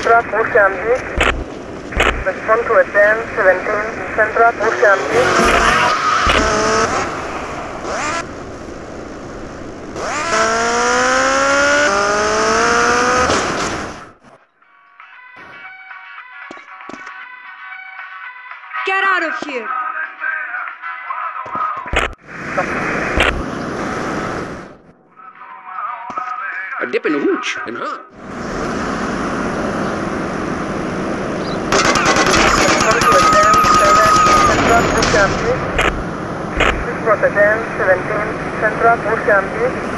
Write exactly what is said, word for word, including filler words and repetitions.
Central Mozambique. Respond to advance seventeen, Central Mozambique. Get out of here! A dip in the hooch and huh? This was advance seventeen, Central Mozambique.